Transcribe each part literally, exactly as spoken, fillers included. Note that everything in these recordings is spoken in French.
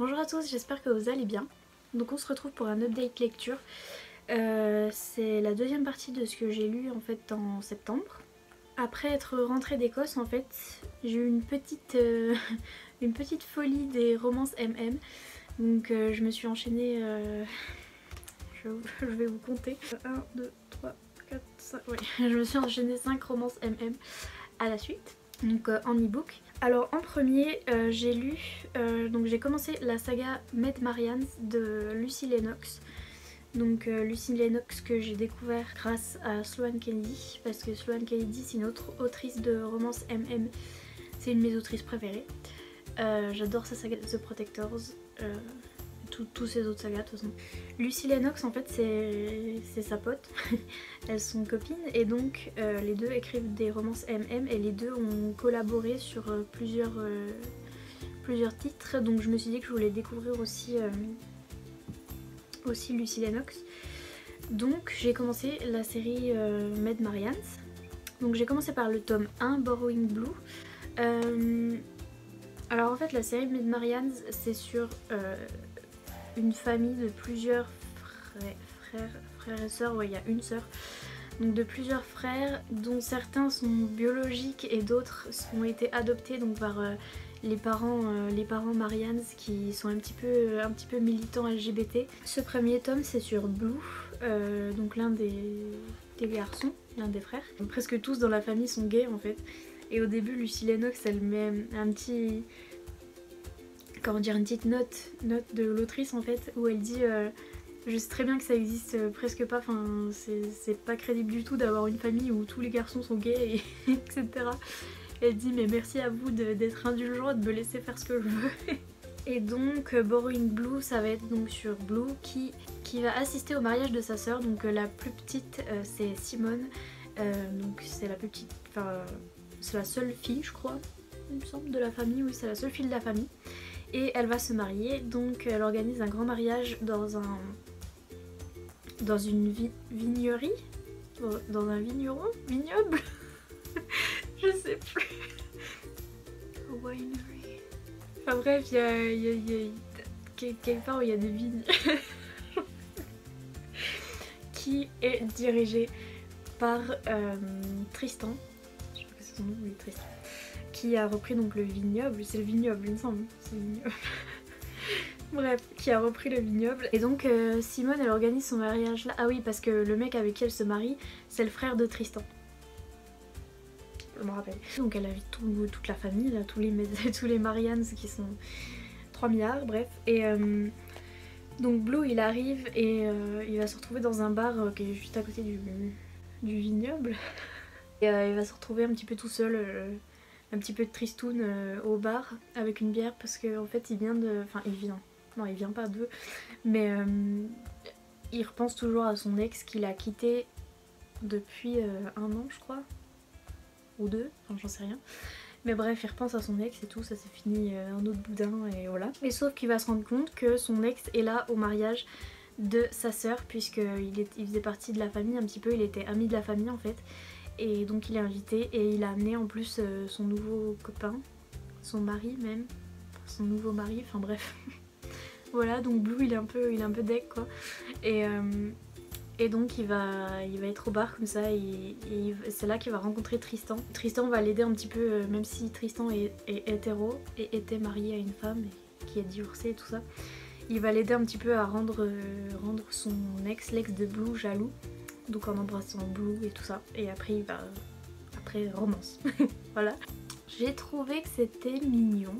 Bonjour à tous, j'espère que vous allez bien. Donc on se retrouve pour un update lecture. Euh, c'est la deuxième partie de ce que j'ai lu en fait en septembre. Après être rentrée d'Écosse en fait, j'ai eu une petite, euh, une petite folie des romances M M. Donc euh, je me suis enchaînée, euh, je, je vais vous compter. un, deux, trois, quatre, cinq, oui. Je me suis enchaînée cinq romances M M à la suite, donc euh, en e-book. Alors en premier euh, j'ai lu, euh, donc j'ai commencé la saga Maid Marians de Lucy Lennox. Donc euh, Lucy Lennox que j'ai découvert grâce à Sloane Kennedy, parce que Sloane Kennedy c'est une autre autrice de romance M M, c'est une de mes autrices préférées. Euh, J'adore sa saga The Protectors, euh, tous ses autres sagas de toute façon. Lucy Lennox en fait c'est sa pote, elles sont copines et donc euh, les deux écrivent des romances M M et les deux ont collaboré sur euh, plusieurs, euh, plusieurs titres, donc je me suis dit que je voulais découvrir aussi, euh, aussi Lucy Lennox. Donc j'ai commencé la série euh, Maid Marians. Donc j'ai commencé par le tome un, Borrowing Blue. Euh, alors en fait la série Maid Marians c'est sur euh, une famille de plusieurs frères, frères, frères et sœurs, ouais il y a une sœur, donc de plusieurs frères dont certains sont biologiques et d'autres ont été adoptés donc par euh, les parents, euh, les parents Marians qui sont un petit peu, un petit peu militants L G B T. Ce premier tome c'est sur Blue, euh, donc l'un des, des garçons, l'un des frères. Donc, presque tous dans la famille sont gays en fait. Et au début Lucy Lennox elle met un petit... comment dire, une petite note, note de l'autrice en fait, où elle dit euh, je sais très bien que ça existe euh, presque pas, enfin c'est pas crédible du tout d'avoir une famille où tous les garçons sont gays, et etc. Elle dit mais merci à vous d'être indulgent et de me laisser faire ce que je veux. Et donc euh, Borrowing Blue ça va être donc sur Blue qui, qui va assister au mariage de sa sœur, donc euh, la plus petite euh, c'est Simone, euh, donc c'est la plus petite, enfin euh, c'est la seule fille je crois, il me semble, de la famille, oui c'est la seule fille de la famille. Et elle va se marier, donc elle organise un grand mariage dans un dans une vi vignerie, dans un vigneron, vignoble, je sais plus. Winery. Enfin bref, il y a, y a, y a quelque part où il y a des vignes, qui est dirigé par euh, Tristan. Je sais pas que c'est son nom, oui Tristan. Qui a repris donc le vignoble, c'est le vignoble il me semble, c'est le vignoble. Bref, qui a repris le vignoble. Et donc euh, Simone elle organise son mariage là, ah oui parce que le mec avec qui elle se marie c'est le frère de Tristan. Je me rappelle. Donc elle invite tout, toute la famille, là, tous, les, tous les Marians qui sont trois milliards, bref. Et euh, donc Blue il arrive et euh, il va se retrouver dans un bar euh, qui est juste à côté du, du vignoble. Et euh, il va se retrouver un petit peu tout seul. Euh, un petit peu de tristoun euh, au bar avec une bière parce qu'en en fait il vient de... Enfin il vient, non il vient pas d'eux, mais euh, il repense toujours à son ex qu'il a quitté depuis euh, un an je crois, ou deux, enfin j'en sais rien. Mais bref il repense à son ex et tout, ça s'est fini euh, un autre boudin et voilà. Et sauf qu'il va se rendre compte que son ex est là au mariage de sa sœur puisqu'il il faisait partie de la famille un petit peu, il était ami de la famille en fait. Et donc il est invité et il a amené en plus euh, son nouveau copain, son mari même, son nouveau mari, enfin bref. Voilà, donc Blue il est un peu, il est un peu deck quoi. Et, euh, et donc il va, il va être au bar comme ça et, et c'est là qu'il va rencontrer Tristan. Tristan va l'aider un petit peu, euh, même si Tristan est, est hétéro et était marié à une femme et, qui est divorcée et tout ça. Il va l'aider un petit peu à rendre, euh, rendre son ex, l'ex de Blue, jaloux. Donc en embrassant Blue et tout ça. Et après il va... Après romance. Voilà. J'ai trouvé que c'était mignon.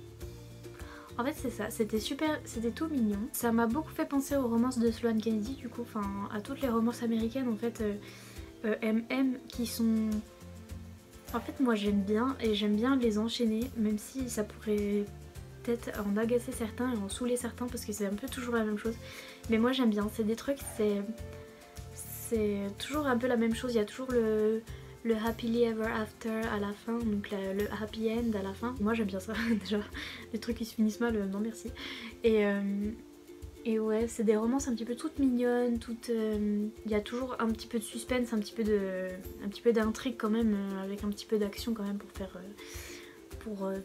En fait c'est ça, c'était super, c'était tout mignon. Ça m'a beaucoup fait penser aux romances de Sloane Kennedy du coup, enfin à toutes les romances américaines en fait, euh, euh, M M qui sont... En fait moi j'aime bien et j'aime bien les enchaîner, même si ça pourrait peut-être en agacer certains et en saouler certains parce que c'est un peu toujours la même chose. Mais moi j'aime bien, c'est des trucs, c'est... C'est toujours un peu la même chose, il y a toujours le, le happily ever after à la fin, donc la, le happy end à la fin. Moi j'aime bien ça déjà, les trucs qui se finissent mal, euh, non merci. Et, euh, et ouais, c'est des romances un petit peu toutes mignonnes, toutes... Euh, il y a toujours un petit peu de suspense, un petit peu de, un petit peu d'intrigue quand même, euh, avec un petit peu d'action quand même pour faire... Euh, pour, euh,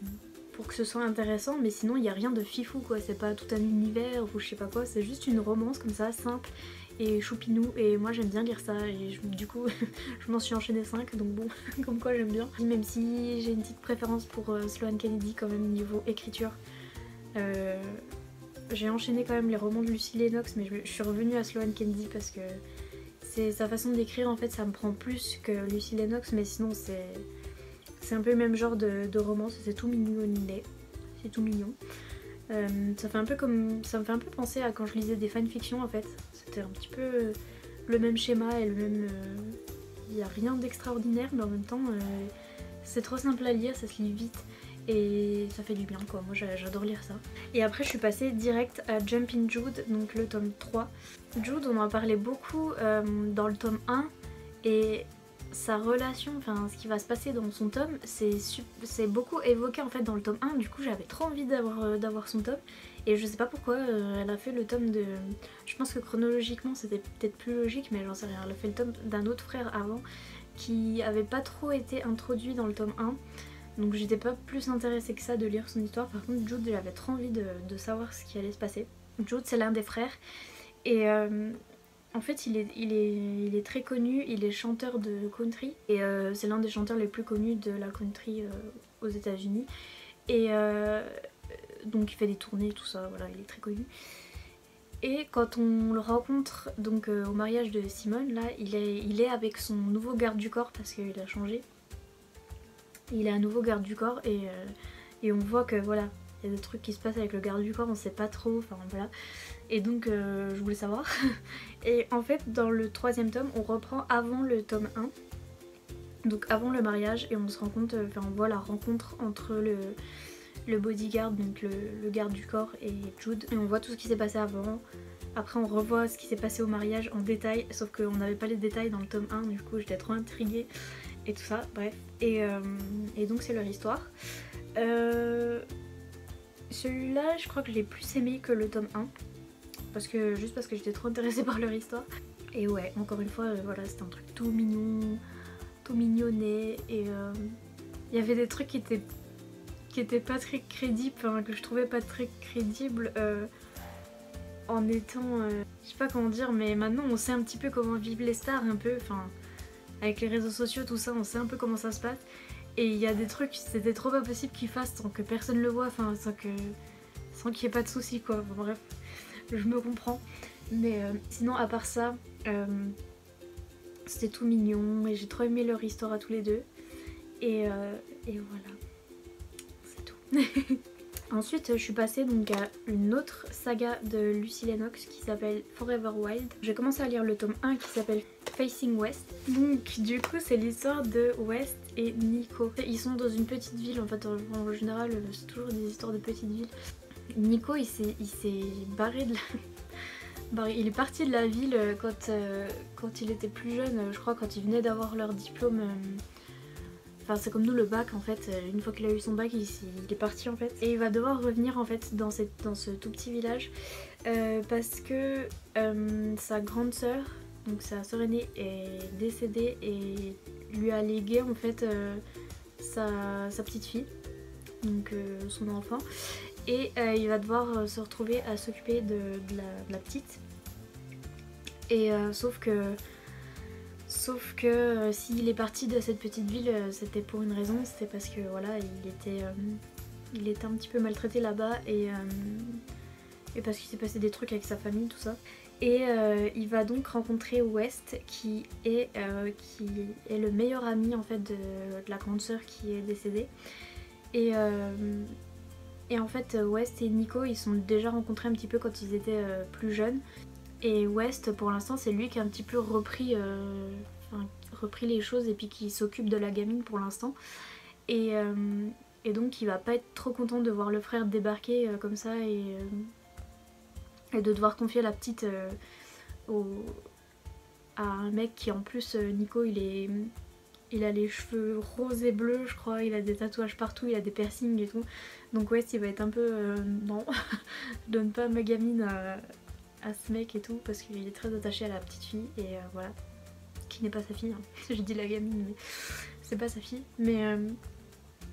pour que ce soit intéressant, mais sinon il n'y a rien de fifou quoi, c'est pas tout un univers ou je sais pas quoi, c'est juste une romance comme ça, simple et choupinou, et moi j'aime bien lire ça, et je, du coup je m'en suis enchaîné cinq, donc bon, comme quoi j'aime bien. Même si j'ai une petite préférence pour euh, Sloane Kennedy quand même niveau écriture. Euh, j'ai enchaîné quand même les romans de Lucy Lennox, mais je, je suis revenue à Sloane Kennedy parce que c'est sa façon d'écrire en fait, ça me prend plus que Lucy Lennox, mais sinon c'est c'est un peu le même genre de, de romance, c'est tout mignonnet, c'est tout mignon. Euh, ça fait un peu comme, ça me fait un peu penser à quand je lisais des fanfictions en fait. C'était un petit peu le même schéma et le même. Il euh, n'y a rien d'extraordinaire, mais en même temps euh, c'est trop simple à lire, ça se lit vite et ça fait du bien quoi. Moi j'adore lire ça. Et après je suis passée direct à Jumpin' Jude, donc le tome trois. Jude, on en parlait beaucoup euh, dans le tome un, et sa relation, enfin ce qui va se passer dans son tome, c'est beaucoup évoqué en fait dans le tome un, du coup j'avais trop envie d'avoir euh, d'avoir son tome, et je sais pas pourquoi euh, elle a fait le tome de... Je pense que chronologiquement c'était peut-être plus logique, mais j'en sais rien, elle a fait le tome d'un autre frère avant qui avait pas trop été introduit dans le tome un, donc j'étais pas plus intéressée que ça de lire son histoire. Par contre Jude, j'avais trop envie de, de savoir ce qui allait se passer. Jude c'est l'un des frères, et... Euh, en fait, il est, il, est, il est très connu, il est chanteur de country, et euh, c'est l'un des chanteurs les plus connus de la country euh, aux États-Unis. Et euh, donc il fait des tournées, tout ça, voilà, il est très connu. Et quand on le rencontre donc euh, au mariage de Simone, là, il est, il est avec son nouveau garde du corps parce qu'il a changé. Il est un nouveau garde du corps, et, euh, et on voit que voilà, il y a des trucs qui se passent avec le garde du corps, on sait pas trop, enfin voilà. Et donc euh, je voulais savoir. Et en fait dans le troisième tome on reprend avant le tome un, donc avant le mariage, et on se rend compte, enfin on voit la rencontre entre le, le bodyguard, donc le, le garde du corps, et Jude, et on voit tout ce qui s'est passé avant. Après on revoit ce qui s'est passé au mariage en détail, sauf qu'on n'avait pas les détails dans le tome un, du coup j'étais trop intriguée et tout ça, bref. Et, euh, et donc c'est leur histoire. Euh, Celui-là je crois que je l'ai plus aimé que le tome un. Parce que, juste parce que j'étais trop intéressée par leur histoire. Et ouais, encore une fois, euh, voilà, c'était un truc tout mignon, tout mignonnet, et il euh, y avait des trucs qui étaient, qui étaient pas très crédibles, enfin que je trouvais pas très crédibles euh, en étant, euh, je sais pas comment dire, mais maintenant on sait un petit peu comment vivent les stars, un peu, enfin avec les réseaux sociaux, tout ça, on sait un peu comment ça se passe. Et il y a des trucs, c'était trop pas possible qu'ils fassent sans que personne le voit, enfin sans que, sans qu'il y ait pas de soucis quoi, bon, bref. Je me comprends, mais euh, sinon à part ça, euh, c'était tout mignon et j'ai trop aimé leur histoire à tous les deux, et, euh, et voilà, c'est tout. Ensuite je suis passée donc à une autre saga de Lucy Lennox qui s'appelle Forever Wild. J'ai commencé à lire le tome un qui s'appelle Facing West. Donc du coup c'est l'histoire de West et Nico. Ils sont dans une petite ville, en fait en, en général c'est toujours des histoires de petites villes. Nico il s'est barré de la... il est parti de la ville quand, euh, quand il était plus jeune, je crois quand il venait d'avoir leur diplôme. Euh... Enfin c'est comme nous le bac en fait, une fois qu'il a eu son bac il, il est parti en fait. Et il va devoir revenir en fait dans, cette, dans ce tout petit village euh, parce que euh, sa grande sœur, donc sa sœur aînée est décédée et lui a légué en fait euh, sa, sa petite fille, donc euh, son enfant. Et euh, il va devoir euh, se retrouver à s'occuper de, de, de la petite. Et euh, sauf que, sauf que euh, s'il est parti de cette petite ville, euh, c'était pour une raison, c'était parce que voilà, il était, euh, il était un petit peu maltraité là-bas, et, euh, et parce qu'il s'est passé des trucs avec sa famille, tout ça. Et euh, il va donc rencontrer West, qui est, euh, qui est le meilleur ami en fait de, de la grande sœur qui est décédée. Et euh, Et en fait West et Nico ils sont déjà rencontrés un petit peu quand ils étaient euh, plus jeunes. Et West pour l'instant c'est lui qui a un petit peu repris, euh, enfin, repris les choses et puis qui s'occupe de la gamine pour l'instant. Et, euh, et donc il va pas être trop content de voir le frère débarquer euh, comme ça, et, euh, et de devoir confier la petite euh, au, à un mec qui en plus, euh, Nico il est... Il a les cheveux roses et bleus je crois, il a des tatouages partout, il a des piercings et tout. Donc West il va être un peu euh, non, je donne pas ma gamine à, à ce mec et tout, parce qu'il est très attaché à la petite fille, et euh, voilà, qui n'est pas sa fille, hein. Je dis la gamine mais c'est pas sa fille. Mais, euh,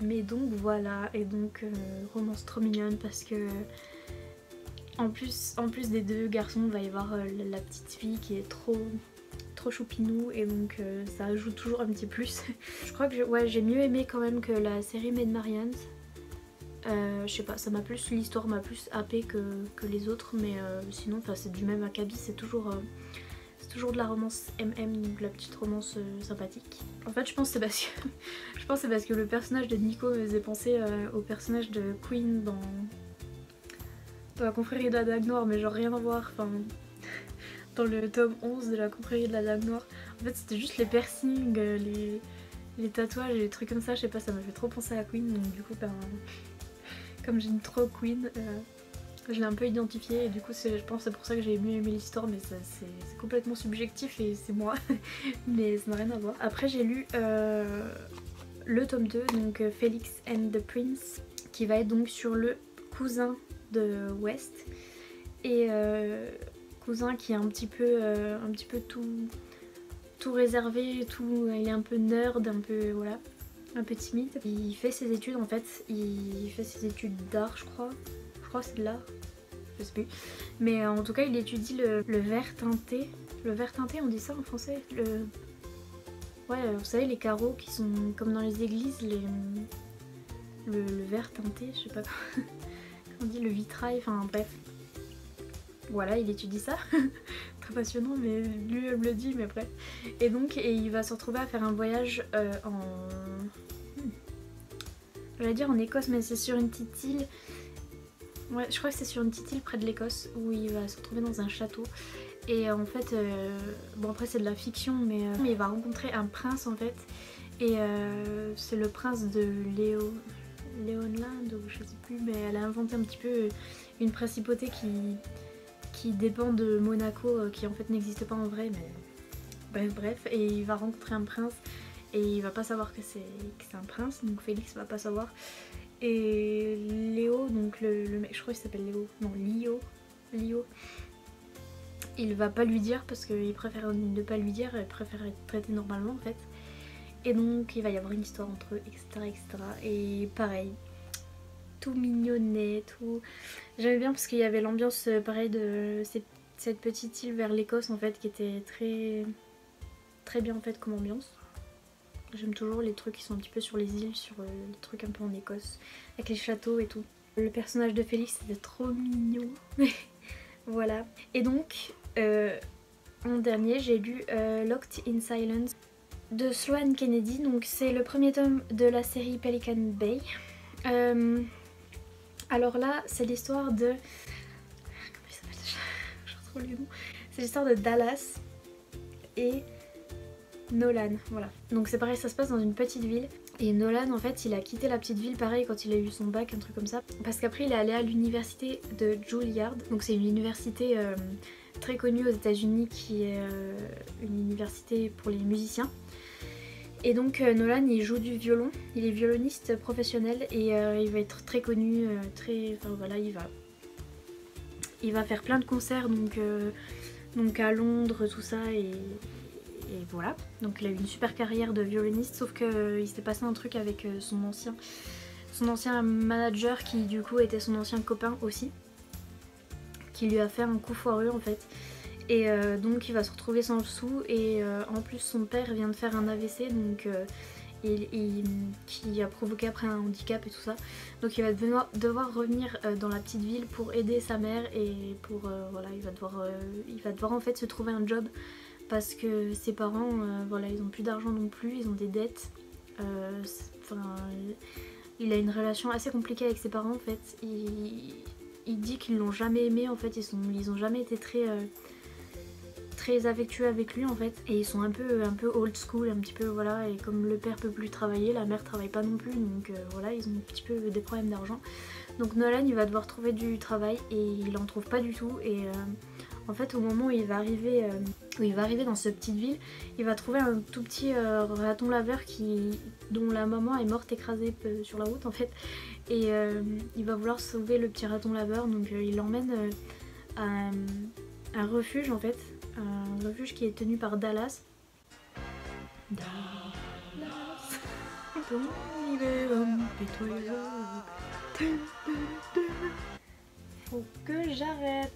Mais donc voilà, et donc euh, romance trop mignonne parce que en plus, en plus des deux garçons, il va y avoir euh, la petite fille qui est trop trop choupinou et donc euh, ça ajoute toujours un petit plus. Je crois que je, ouais, j'ai mieux aimé quand même que la série Maid Marians. Euh, je sais pas, ça m'a plus, l'histoire m'a plus happé que, que les autres, mais euh, sinon c'est du même acabit, c'est toujours, euh, c'est toujours de la romance M M, donc la petite romance euh, sympathique. En fait je pense que c'est parce que je pense c'est parce que le personnage de Nico me faisait penser euh, au personnage de Queen dans, dans la confrérie de la Dague Noire, mais genre rien à voir, enfin dans le tome onze de la confrérie de la Dague Noire. En fait c'était juste les piercings, les, les tatouages et les trucs comme ça, je sais pas, ça m'a fait trop penser à Queen, donc du coup ben... Comme j'aime trop Queen, euh, je l'ai un peu identifiée et du coup je pense que c'est pour ça que j'ai mieux aimé l'histoire, mais c'est complètement subjectif et c'est moi, mais ça n'a rien à voir. Après j'ai lu euh, le tome deux, donc Felix and the Prince, qui va être donc sur le cousin de West, et euh, cousin qui est un petit peu, euh, un petit peu tout, tout réservé, tout, il est un peu nerd, un peu voilà. Un peu timide. Il fait ses études en fait, il fait ses études d'art je crois, je crois que c'est de l'art, je sais plus. Mais en tout cas il étudie le, le vert teinté, le vert teinté on dit ça en français, le... Ouais vous savez les carreaux qui sont comme dans les églises, les... le, le vert teinté, je sais pas comment on dit, le vitrail, enfin bref. Voilà, il étudie ça, très passionnant, mais lui elle me le dit, mais bref. Et donc et il va se retrouver à faire un voyage euh, en... J'allais dire en Écosse, mais c'est sur une petite île. Ouais, je crois que c'est sur une petite île près de l'Écosse où il va se retrouver dans un château. Et en fait, euh, bon après c'est de la fiction, mais euh, il va rencontrer un prince en fait. Et euh, c'est le prince de Léo... Léonland, ou je sais plus, mais elle a inventé un petit peu une principauté qui, qui dépend de Monaco, qui en fait n'existe pas en vrai, mais bref, bref. Et il va rencontrer un prince. Et il va pas savoir que c'est un prince, donc Félix va pas savoir. Et Léo, donc le, le mec, je crois qu'il s'appelle Léo, non Lio, Lio, il va pas lui dire parce qu'il préfère ne pas lui dire, il préfère être traité normalement en fait. Et donc il va y avoir une histoire entre eux, et cetera et cetera. Et pareil, tout mignonnet, tout... J'aimais bien parce qu'il y avait l'ambiance pareil de cette, cette petite île vers l'Écosse en fait qui était très, très bien en fait comme ambiance. J'aime toujours les trucs qui sont un petit peu sur les îles, sur euh, les trucs un peu en Écosse, avec les châteaux et tout. Le personnage de Félix c'était trop mignon. Voilà. Et donc, euh, en dernier, j'ai lu euh, Locked in Silence de Sloane Kennedy. Donc c'est le premier tome de la série Pelican Bay. Euh, alors là, c'est l'histoire de... Comment il s'appelle déjà? Je retrouve le nom. C'est l'histoire de Dallas et... Nolan, voilà. Donc c'est pareil, ça se passe dans une petite ville. Et Nolan en fait il a quitté la petite ville pareil quand il a eu son bac, un truc comme ça. Parce qu'après il est allé à l'université de Juilliard. Donc c'est une université euh, très connue aux États-Unis qui est euh, une université pour les musiciens. Et donc euh, Nolan il joue du violon, il est violoniste professionnel et euh, il va être très connu, euh, très... Enfin voilà, il va... Il va faire plein de concerts donc, euh, donc à Londres, tout ça et... Et voilà, donc il a eu une super carrière de violoniste, sauf qu'il euh, s'était passé un truc avec euh, son ancien son ancien manager qui du coup était son ancien copain aussi, qui lui a fait un coup foireux en fait. Et euh, donc il va se retrouver sans le sou et euh, en plus son père vient de faire un A V C donc euh, et, et, qui a provoqué après un handicap et tout ça. Donc il va devoir, devoir revenir euh, dans la petite ville pour aider sa mère et pour euh, voilà il va devoir euh, il va devoir en fait se trouver un job. Parce que ses parents, euh, voilà, ils ont plus d'argent non plus, ils ont des dettes. Euh, il a une relation assez compliquée avec ses parents en fait. Il, il dit qu'ils l'ont jamais aimé en fait, ils, sont, ils ont jamais été très, euh, très affectueux avec lui en fait. Et ils sont un peu, un peu old school, un petit peu voilà. Et comme le père peut plus travailler, la mère travaille pas non plus, donc euh, voilà, ils ont un petit peu des problèmes d'argent. Donc Nolan il va devoir trouver du travail et il en trouve pas du tout. Et euh, en fait au moment où il va arriver... Euh, où il va arriver dans cette petite ville, il va trouver un tout petit euh, raton laveur qui, dont la maman est morte écrasée sur la route en fait. Et euh, il va vouloir sauver le petit raton laveur, donc euh, il l'emmène euh, à un, un refuge en fait, un refuge qui est tenu par Dallas. Dallas. ton hiver impitoyable. Faut que j'arrête.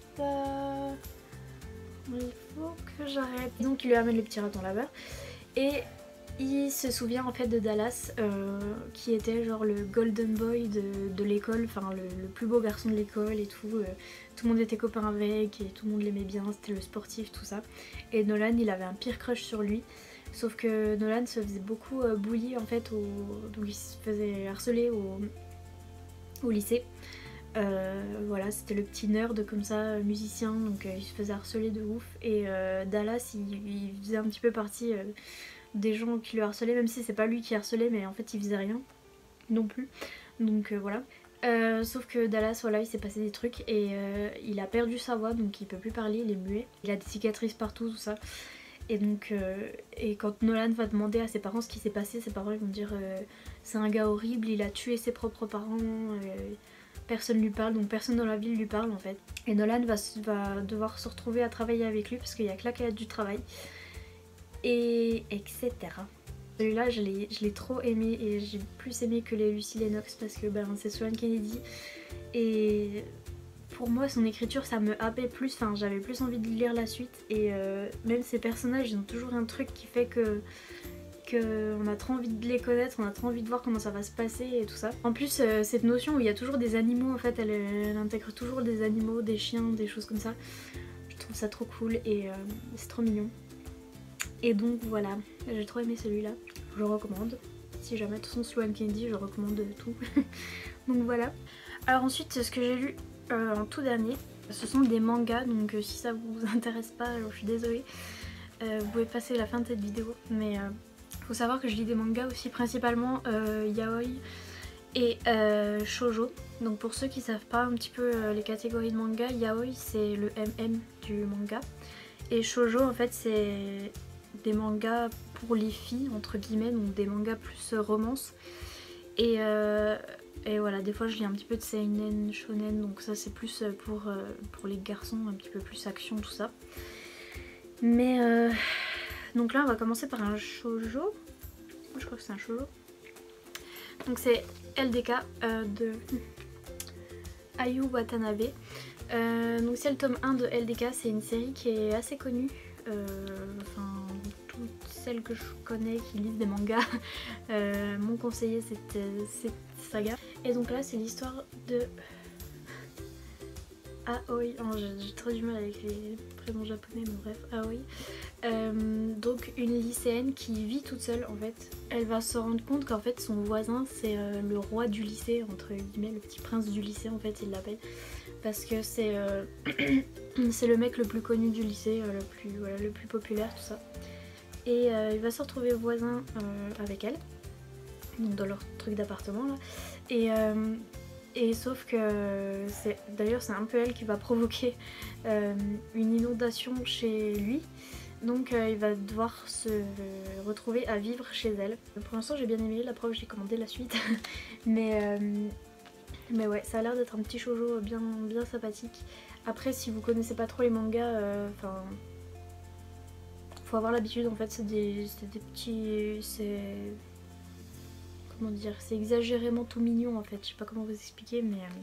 Il faut que j'arrête. Donc il lui amène le petit raton laveur. Et il se souvient en fait de Dallas, euh, qui était genre le golden boy de, de l'école, enfin le, le plus beau garçon de l'école et tout. Euh, tout le monde était copain avec et tout le monde l'aimait bien, c'était le sportif, tout ça. Et Nolan, il avait un pire crush sur lui. Sauf que Nolan se faisait beaucoup euh, bully en fait, au... donc il se faisait harceler au, au lycée. Euh, voilà, c'était le petit nerd comme ça, musicien, donc euh, il se faisait harceler de ouf. Et euh, Dallas, il, il faisait un petit peu partie euh, des gens qui le harcelaient, même si c'est pas lui qui harcelait, mais en fait il faisait rien non plus. Donc euh, voilà. Euh, sauf que Dallas, voilà, il s'est passé des trucs et euh, il a perdu sa voix, donc il peut plus parler, il est muet. Il a des cicatrices partout, tout ça. Et donc, euh, et quand Nolan va demander à ses parents ce qui s'est passé, ses parents ils vont dire euh, c'est un gars horrible, il a tué ses propres parents, euh, personne lui parle, donc personne dans la ville lui parle en fait. Et Nolan va, va devoir se retrouver à travailler avec lui parce qu'il y a que là qu'il y a du travail. Et etc. Celui-là je l'ai trop aimé et j'ai plus aimé que les Lucy Lennox parce que ben, c'est Sloane Kennedy. Et pour moi son écriture ça me happait plus, enfin j'avais plus envie de lire la suite. Et euh, même ces personnages ils ont toujours un truc qui fait que qu'on a trop envie de les connaître, on a trop envie de voir comment ça va se passer et tout ça. En plus euh, cette notion où il y a toujours des animaux en fait, elle, elle intègre toujours des animaux, des chiens, des choses comme ça. Je trouve ça trop cool et euh, c'est trop mignon. Et donc voilà, j'ai trop aimé celui-là, je le recommande. Si jamais, de toute façon Sloane Kennedy, je recommande tout. Donc voilà. Alors ensuite, ce que j'ai lu euh, en tout dernier, ce sont des mangas, donc euh, si ça vous intéresse pas, alors je suis désolée. Euh, vous pouvez passer la fin de cette vidéo, mais euh, faut savoir que je lis des mangas aussi, principalement euh, yaoi et euh, shoujo. Donc pour ceux qui savent pas un petit peu euh, les catégories de manga, yaoi c'est le M M du manga. Et shoujo en fait c'est des mangas pour les filles entre guillemets, donc des mangas plus euh, romance. Et, euh, et voilà, des fois je lis un petit peu de seinen, shonen, donc ça c'est plus pour, euh, pour les garçons, un petit peu plus action tout ça. Mais euh, donc là on va commencer par un shoujo. Je crois que c'est un shoujo. Donc c'est L D K euh, de Ayu Watanabe. Euh, donc c'est le tome un de L D K, c'est une série qui est assez connue. Euh, enfin, toutes celles que je connais qui lisent des mangas euh, m'ont conseillé cette, cette saga. Et donc là c'est l'histoire de Aoi, oh, j'ai trop du mal avec les prénoms japonais mais bref, Aoi. Euh, donc une lycéenne qui vit toute seule en fait. Elle va se rendre compte qu'en fait son voisin c'est euh, le roi du lycée, entre guillemets, le petit prince du lycée en fait il l'appelle. Parce que c'est euh, c'est le mec le plus connu du lycée, euh, le, plus, voilà, le plus populaire, tout ça. Et euh, il va se retrouver voisin euh, avec elle, donc dans leur truc d'appartement là. Et, euh, et sauf que c'est d'ailleurs c'est un peu elle qui va provoquer euh, une inondation chez lui. Donc euh, il va devoir se retrouver à vivre chez elle. Pour l'instant j'ai bien aimé, la preuve j'ai commandé la suite. mais... Euh, Mais ouais, ça a l'air d'être un petit shoujo bien, bien sympathique. Après, si vous connaissez pas trop les mangas, enfin, euh, faut avoir l'habitude en fait. C'est des, des petits, c'est comment dire, c'est exagérément tout mignon en fait. Je sais pas comment vous expliquer, mais euh,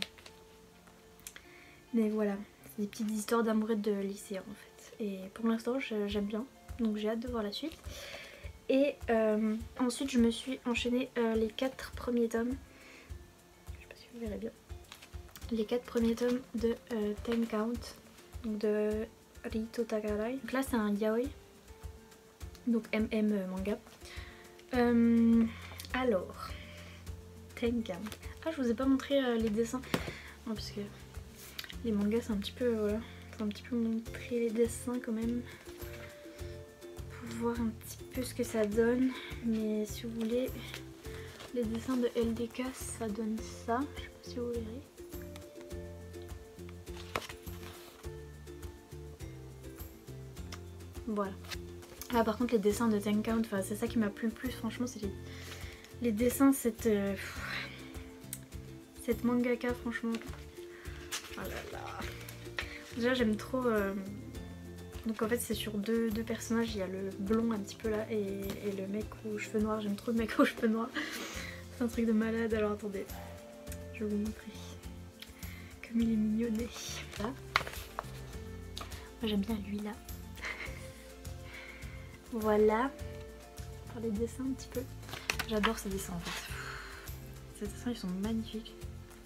mais voilà, c'est des petites histoires d'amourette de lycée en fait. Et pour l'instant, j'aime bien, donc j'ai hâte de voir la suite. Et euh, ensuite, je me suis enchaîné euh, les quatre premiers tomes. Vous verrez bien. Les quatre premiers tomes de euh, Ten Count, donc de Rito Takarai. Donc là c'est un yaoi, donc M M manga. Euh, alors, Ten Count. Ah je vous ai pas montré euh, les dessins, non, parce que les mangas c'est un petit peu, voilà, faut un petit peu montrer les dessins quand même, pour voir un petit peu ce que ça donne. Mais si vous voulez, les dessins de L D K ça donne ça, je sais pas si vous verrez. Voilà. Là par contre les dessins de Ten Count, c'est ça qui m'a plu le plus franchement, c'est les, les dessins, cette, euh, cette mangaka franchement. Oh là là. Déjà j'aime trop... Euh... Donc en fait c'est sur deux, deux personnages, il y a le blond un petit peu là et, et le mec aux cheveux noirs, j'aime trop le mec aux cheveux noirs. un truc de malade. Alors attendez, je vais vous montrer comme il est mignonné. Là. Moi j'aime bien lui là. Voilà, pour les dessins un petit peu. J'adore ces dessins en fait. Ces dessins ils sont magnifiques.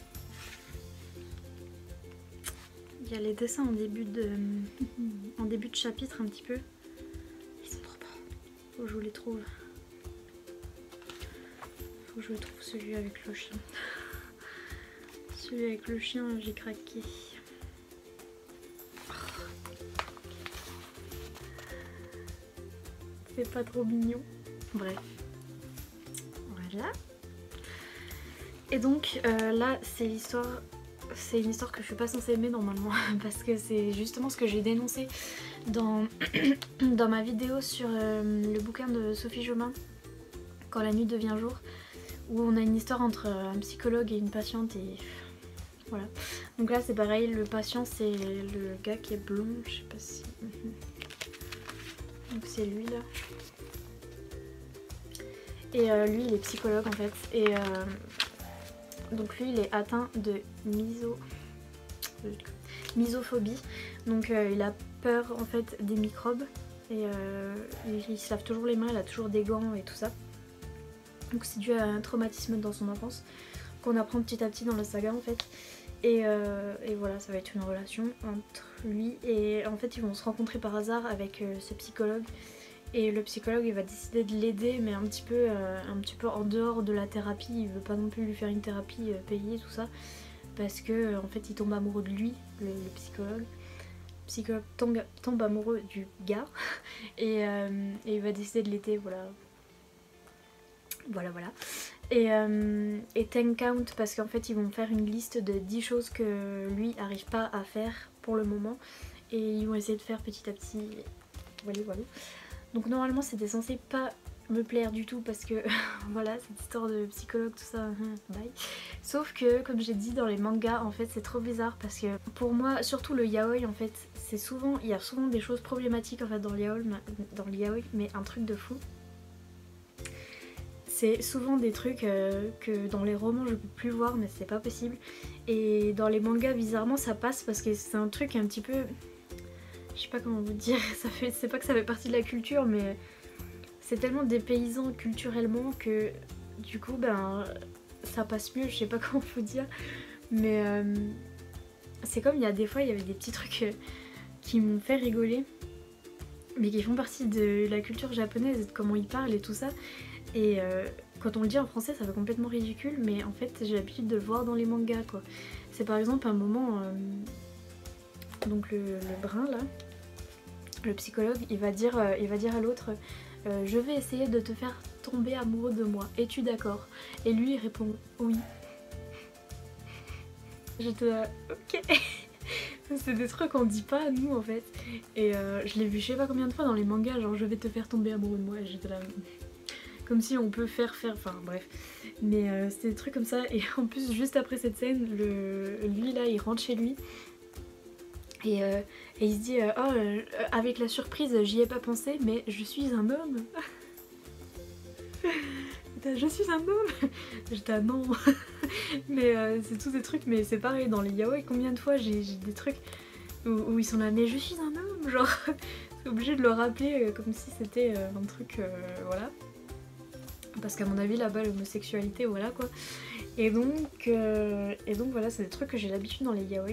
Il y a les dessins en début de, en début de chapitre un petit peu. Ils sont trop beaux. Faut que je vous les trouve. Faut que je vous trouve celui avec le chien. Celui avec le chien, j'ai craqué. C'est pas trop mignon. Bref. Voilà. Et donc euh, là, c'est l'histoire. C'est une histoire que je suis pas censée aimer normalement parce que c'est justement ce que j'ai dénoncé dans, dans ma vidéo sur euh, le bouquin de Sophie Jomain, Quand la nuit devient jour, où on a une histoire entre un psychologue et une patiente et voilà. Donc là c'est pareil, le patient c'est le gars qui est blond, je sais pas si... Donc c'est lui là. Et euh, lui il est psychologue en fait et... Euh, donc lui il est atteint de miso... misophobie, donc euh, il a peur en fait des microbes et euh, il, il se lave toujours les mains, il a toujours des gants et tout ça. Donc c'est dû à un traumatisme dans son enfance qu'on apprend petit à petit dans la saga en fait. Et, euh, et voilà, ça va être une relation entre lui et en fait ils vont se rencontrer par hasard avec euh, ce psychologue. Et le psychologue il va décider de l'aider mais un petit peu euh, un petit peu en dehors de la thérapie, il veut pas non plus lui faire une thérapie euh, payée tout ça parce que euh, en fait il tombe amoureux de lui, le, le psychologue. Le psychologue tombe, tombe amoureux du gars et, euh, et il va décider de l'aider, voilà. Voilà voilà. Et, euh, et ten count parce qu'en fait ils vont faire une liste de dix choses que lui arrive pas à faire pour le moment et ils vont essayer de faire petit à petit. Voilà voilà. Donc normalement c'était censé pas me plaire du tout parce que voilà cette histoire de psychologue tout ça, bye. Sauf que comme j'ai dit dans les mangas en fait c'est trop bizarre parce que pour moi surtout le yaoi en fait c'est souvent, il y a souvent des choses problématiques en fait dans le yaoi, dans le yaoi mais un truc de fou. C'est souvent des trucs euh, que dans les romans je peux plus voir mais c'est pas possible. Et dans les mangas bizarrement ça passe parce que c'est un truc un petit peu... Je sais pas comment vous dire, ça fait, c'est pas que ça fait partie de la culture mais c'est tellement dépaysant culturellement que du coup ben ça passe mieux, je sais pas comment vous dire. Mais euh, c'est comme il y a des fois il y avait des petits trucs euh, qui m'ont fait rigoler mais qui font partie de la culture japonaise et de comment ils parlent et tout ça. Et euh, quand on le dit en français ça fait complètement ridicule mais en fait j'ai l'habitude de le voir dans les mangas quoi. C'est par exemple un moment, euh, donc le, le brun là, le psychologue il va dire, euh, il va dire à l'autre euh, je vais essayer de te faire tomber amoureux de moi, es-tu d'accord? Et lui il répond oui. J'étais là, ok. C'est des trucs qu'on dit pas à nous en fait. Et euh, je l'ai vu je sais pas combien de fois dans les mangas, genre je vais te faire tomber amoureux de moi. Et j'étais là, comme si on peut faire faire, enfin bref. Mais euh, c'était des trucs comme ça. Et en plus juste après cette scène, le... lui là il rentre chez lui. Et, euh, et il se dit euh, oh euh, avec la surprise j'y ai pas pensé mais je suis un homme. Je suis un homme. J'étais ah non. Mais euh, c'est tous des trucs mais c'est pareil dans les yaoi combien de fois j'ai des trucs où, où ils sont là mais je suis un homme genre. C'est obligé de le rappeler euh, comme si c'était euh, un truc euh, voilà. Parce qu'à mon avis là-bas l'homosexualité voilà quoi. Et donc, euh, et donc voilà c'est des trucs que j'ai l'habitude dans les yaoi.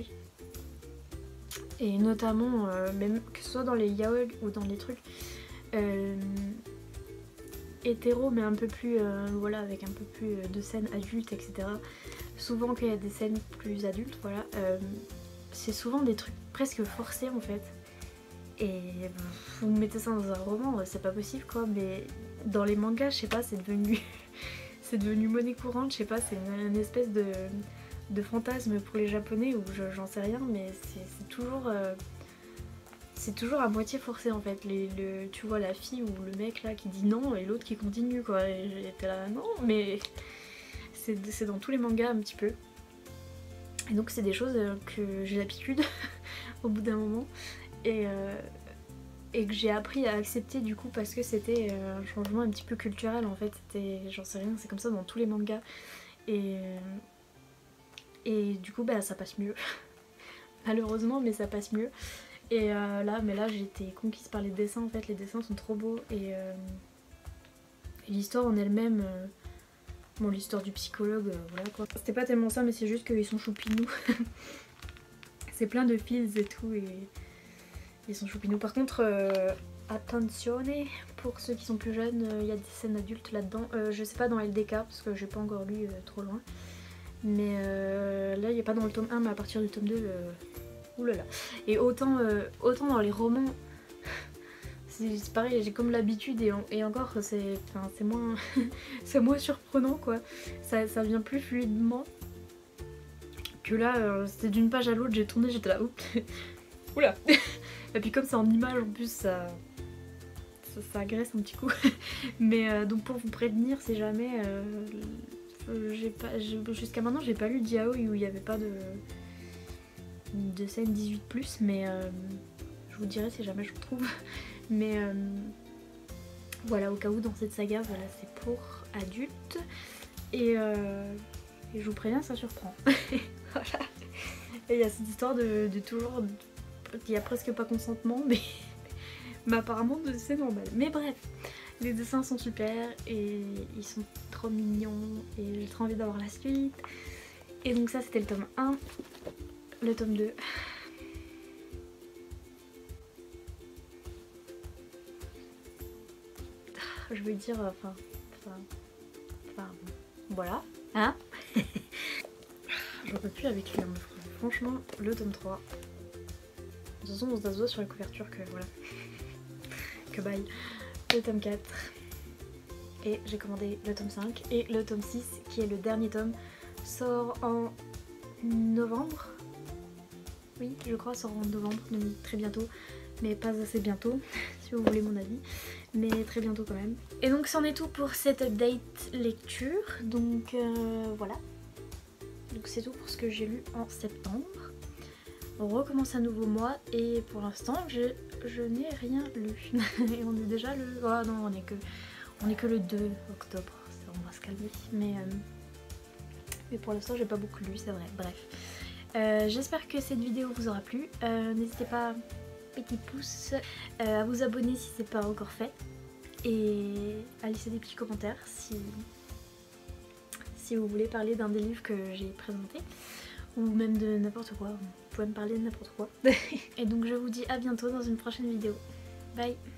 Et notamment, euh, même que ce soit dans les yaoi ou dans les trucs euh, hétéro mais un peu plus, euh, voilà, avec un peu plus de scènes adultes, et cetera. Souvent qu'il y a des scènes plus adultes, voilà, euh, c'est souvent des trucs presque forcés en fait. Et vous mettez ça dans un roman, c'est pas possible quoi, mais dans les mangas, je sais pas, c'est devenu, c'est devenu monnaie courante, je sais pas, c'est une, une espèce de... de fantasme pour les japonais ou j'en sais rien mais c'est toujours euh, c'est toujours à moitié forcé en fait. Les, le, tu vois la fille ou le mec là qui dit non et l'autre qui continue quoi et j'étais là non mais c'est dans tous les mangas un petit peu et donc c'est des choses que j'ai l'habitude au bout d'un moment et, euh, et que j'ai appris à accepter du coup parce que c'était euh, un changement un petit peu culturel en fait. C'était, j'en sais rien, c'est comme ça dans tous les mangas. Et, et du coup bah ça passe mieux. Malheureusement, mais ça passe mieux. Et euh, là, mais là j'ai été conquise par les dessins en fait, les dessins sont trop beaux et, euh, et l'histoire en elle-même, euh, bon l'histoire du psychologue, euh, voilà quoi. C'était pas tellement ça mais c'est juste qu'ils sont choupinous. C'est plein de fils et tout et ils sont choupinous. Par contre, euh, attenzione, pour ceux qui sont plus jeunes, il euh, y a des scènes adultes là-dedans. Euh, je sais pas dans L D K parce que j'ai pas encore lu euh, trop loin. Mais euh, là il n'y a pas dans le tome un mais à partir du tome deux... Euh, oulala. Et autant, euh, autant dans les romans, c'est pareil, j'ai comme l'habitude et, et encore c'est enfin, moins, moins surprenant quoi. Ça, ça vient plus fluidement que là, euh, c'était d'une page à l'autre, j'ai tourné, j'étais là, oups, oula. Et puis comme c'est en image en plus, ça, ça, ça agresse un petit coup. Mais euh, donc pour vous prévenir, si jamais, euh, j'ai pas, jusqu'à maintenant j'ai pas lu de yaoi où il n'y avait pas de... de scène dix-huit plus, mais euh, je vous dirai si jamais je vous trouve. Mais euh, voilà, au cas où dans cette saga, voilà, c'est pour adultes. Et, euh, et je vous préviens, ça surprend. Voilà. Et il y a cette histoire de, de toujours... Il n'y a presque pas consentement, mais, mais apparemment c'est normal. Mais bref, les dessins sont super et ils sont trop mignons et j'ai trop envie d'avoir la suite. Et donc ça c'était le tome un. Le tome deux. Je veux dire, enfin, enfin, enfin, voilà, hein. J'en peux plus avec lui, hein. Franchement, le tome trois. De toute façon, on se doit sur la couverture que voilà, que bye. Le tome quatre. Et j'ai commandé le tome cinq. Et le tome six, qui est le dernier tome, sort en novembre. Oui, je crois, sort en novembre, donc très bientôt, mais pas assez bientôt, si vous voulez mon avis, mais très bientôt quand même. Et donc c'en est tout pour cette update lecture, donc euh, voilà. Donc c'est tout pour ce que j'ai lu en septembre. On recommence un nouveau mois et pour l'instant je, je n'ai rien lu. Et on est déjà le... Oh non, on est que, on est que le deux octobre, on va se calmer, mais, euh, mais pour l'instant j'ai pas beaucoup lu, c'est vrai, bref. Euh, J'espère que cette vidéo vous aura plu. Euh, N'hésitez pas, petit pouce, euh, à vous abonner si c'est pas encore fait. Et à laisser des petits commentaires si, si vous voulez parler d'un des livres que j'ai présenté. Ou même de n'importe quoi. Vous pouvez me parler de n'importe quoi. Et donc je vous dis à bientôt dans une prochaine vidéo. Bye!